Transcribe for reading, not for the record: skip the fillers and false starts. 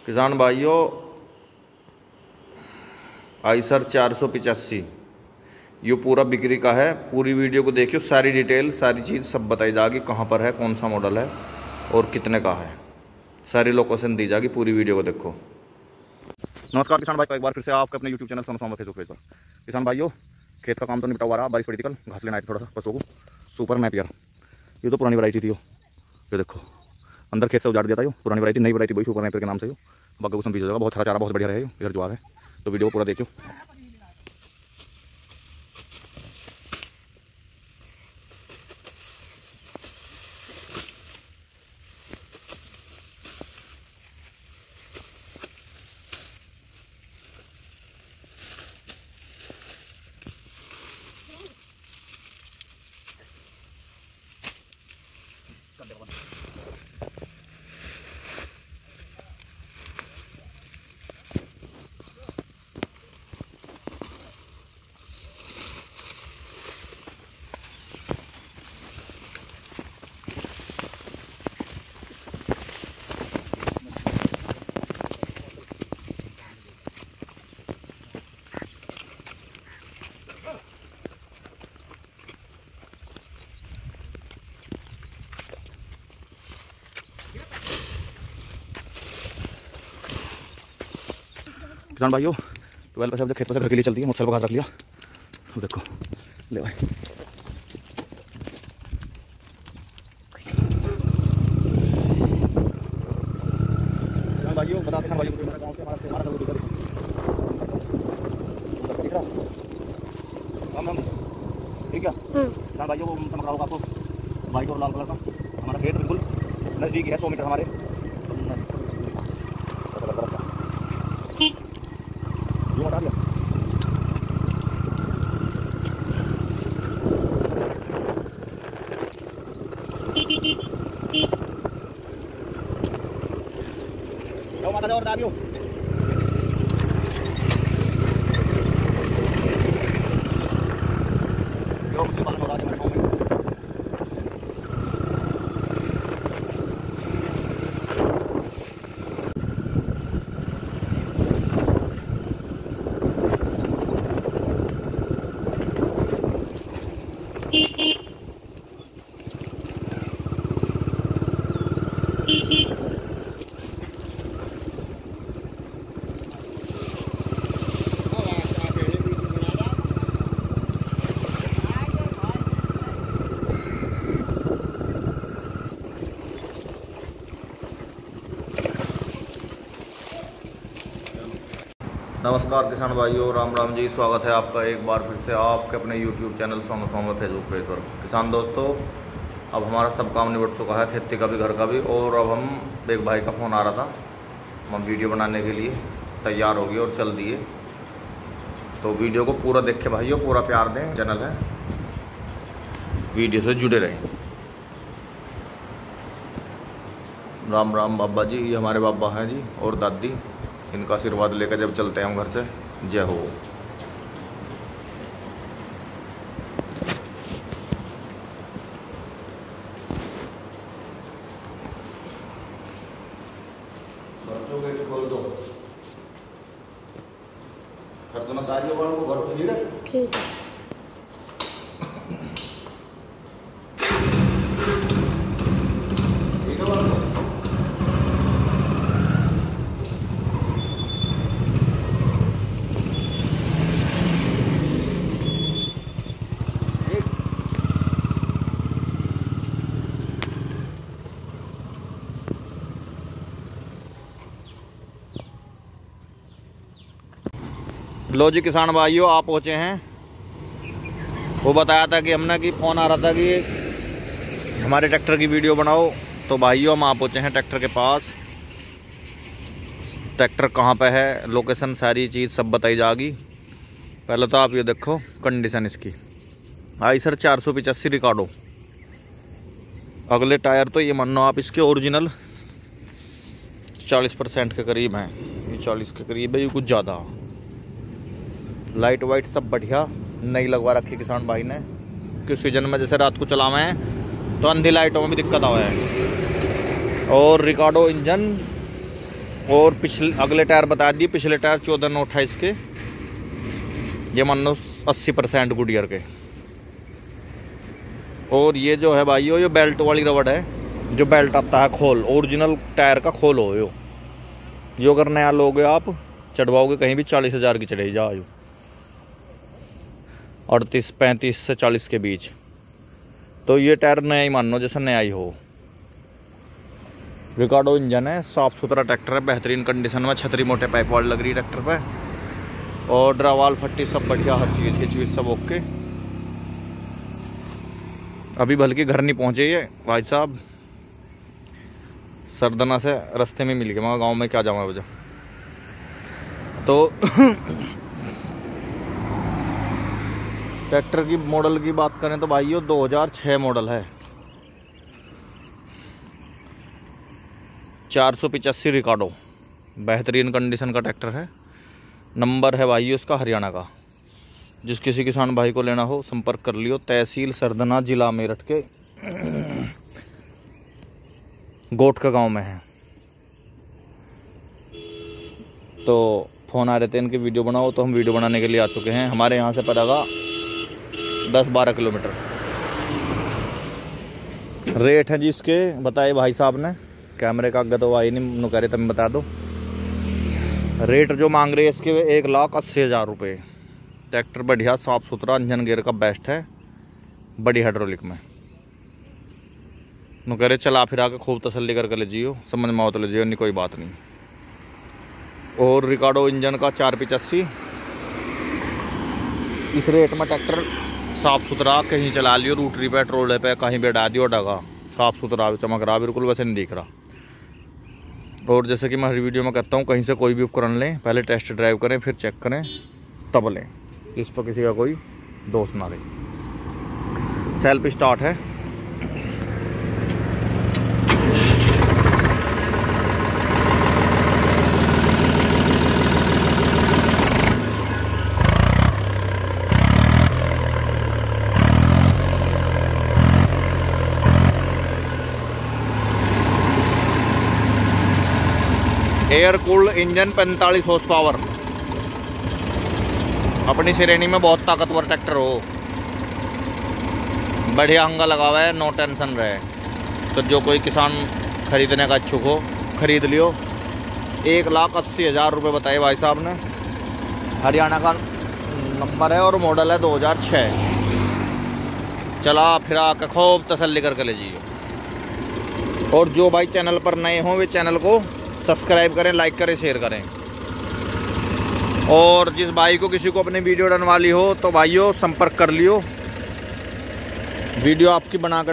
किसान भाइयों, आइसर 485 ये पूरा बिक्री का है। पूरी वीडियो को देखियो, सारी डिटेल सारी चीज़ सब बताई जाएगी, कहाँ पर है, कौन सा मॉडल है और कितने का है, सारी लोकेशन दी जाएगी। पूरी वीडियो को देखो। नमस्कार किसान भाई, एक बार फिर से आपके अपने YouTube channel Sonu Facebook page पर। किसान भाइयों, खेत का काम तो निपटा हुआ रहा, बारिश पड़ी थी कल, घास लेना है थोड़ा सा पशुओं को। सुपर नेपियर ये तो पुरानी वैरायटी थी। ये देखो अंदर खेत से उजाड़ दिया था। ये पुरानी वैरायटी, नई वैरायटी वही सुपर नेपियर के नाम से। यो बागोसन बीज होगा, बहुत हरा चारा, बहुत बढ़िया है। इधर जो है तो वीडियो को पूरा देखियो। किसान भाइयों, 12 पैसे जब खेत पर से घर के लिए चलती है, मोटरसाइकिल पर घास रख लिया। तो देखो ले भाई, किसान भाइयों बताते हैं भाइयों, हमारा गांव से हमारा सब दिख रहा हम ठीक है। किसान भाइयों वो चमक रहा होगा आपको, वाइट और लाल कलर का। हमारा खेत बिल्कुल नज़दीक है, 100 मीटर हमारे। ये हटा दिया। माता जाओ और दाबियो। नमस्कार किसान भाइयों, राम राम जी। स्वागत है आपका एक बार फिर से आपके अपने YouTube channel Sonu Facebook page पर। किसान दोस्तों, अब हमारा सब काम निपट चुका है, खेती का भी, घर का भी। और अब हम एक भाई का फ़ोन आ रहा था, हम वीडियो बनाने के लिए तैयार हो गए और चल दिए। तो वीडियो को पूरा देखे भाइयों, पूरा प्यार दें। चैनल है, वीडियो से जुड़े रहें। राम राम बाबा जी, ये हमारे बाबा हैं जी और दादी। इनका आशीर्वाद लेकर जब चलते हैं हम घर से। जय हो। बच्चों गेट खोल दो, कर दो ना दारियों वालों को घर। ठीक है, ठीक है। लो जी किसान भाइयों, आप पहुँचे हैं। वो बताया था कि हमने कि फ़ोन आ रहा था कि हमारे ट्रैक्टर की वीडियो बनाओ। तो भाइयों हम आ पहुँचे हैं ट्रैक्टर के पास। ट्रैक्टर कहाँ पे है, लोकेशन, सारी चीज़ सब बताई जाएगी। पहले तो आप ये देखो कंडीशन इसकी। Eicher 485 Ricardo. अगले टायर तो ये मानो आप इसके ओरिजिनल 40% के करीब हैं। ये 40 के करीब है, ये कुछ ज़्यादा। लाइट वाइट सब बढ़िया नई लगवा रखी किसान भाई ने। कि सीजन में जैसे रात को चलावे हैं तो अंधी लाइटों में भी दिक्कत आवे है। और रिकार्डो इंजन और पिछले अगले टायर बता दिए, पिछले टायर 14-28 के, ये मान लो 80% गुडियर के। और ये जो है भाई ये बेल्ट वाली रबड़ है, जो बेल्ट आता है खोल, ओरिजिनल टायर का खोल हो यो अगर नया लोगे आप चढ़वाओगे कहीं भी 40,000 की चढ़ेगी जा 38, 35 से 40 के बीच। तो ये टायर नया ही मान लो जैसे नया ही हो। रिकार्डो इंजन है, साफ सुथरा ट्रैक्टर है, बेहतरीन कंडीशन में, छतरी मोटे पाइप वाली लग रही है ट्रैक्टर पे, और ड्रावाल फट्टी सब बढ़िया, हर चीज़ हिच सब ओके। अभी बल्कि घर नहीं पहुंचे ये भाई साहब, सरदना से रास्ते में मिल गए, वहाँ गाँव में क्या जाऊँ वजह। तो ट्रैक्टर की मॉडल की बात करें तो भाई 2006 मॉडल है, 485 रिकार्डो, बेहतरीन कंडीशन का ट्रैक्टर है। नंबर है भाई उसका हरियाणा का। जिस किसी किसान भाई को लेना हो संपर्क कर लियो। तहसील सरदना, जिला मेरठ के गोट का गांव में है। तो फ़ोन आ रहे थे इनके वीडियो बनाओ, तो हम वीडियो बनाने के लिए आ चुके हैं। हमारे यहाँ से पड़ेगा 10-12 किलोमीटर। रेट है जी इसके बताए भाई साहब ने, कैमरे का आगे तो आई नहीं, नु कह रहे तुम बता दो। रेट जो मांग रहे हैं इसके 1,80,000 रुपये। ट्रैक्टर बढ़िया साफ सुथरा, इंजन गियर का बेस्ट है, बड़ी हाइड्रोलिक में। नु कह रहे चला फिर आके खूब तसल्ली करके ले जियो, समझ में आओ तो ले जियो, नहीं कोई बात नहीं। और रिकार्डो इंजन का 485। इस रेट में ट्रैक्टर साफ सुथरा कहीं चला लियो, रूटरी पे, ट्रोले पे, कहीं भी डाल दियो डगा, साफ सुथरा चमक रहा, बिल्कुल वैसे नहीं दिख रहा। और जैसे कि मैं हर वीडियो में कहता हूँ, कहीं से कोई भी उपकरण लें पहले टेस्ट ड्राइव करें, फिर चेक करें तब लें, इस पर किसी का कोई दोष ना रहे। सेल्फ स्टार्ट है। Air cooled engine 45 horse power, अपनी श्रेणी में बहुत ताकतवर ट्रैक्टर हो, बढ़िया हंगा लगा हुआ है, नो टेंशन रहे। तो जो कोई किसान खरीदने का इच्छुक हो खरीद लियो। 1,80,000 रुपये बताए भाई साहब ने। हरियाणा का नंबर है और मॉडल है 2006। चला फिरा के खूब तसल्ली करके ले जाइए। और जो भाई चैनल पर नए हों वे चैनल को सब्सक्राइब करें, लाइक करें, शेयर करें। और जिस भाई को किसी को अपनी वीडियो डलवानी हो तो भाइयों संपर्क कर लियो, वीडियो आपकी बनाकर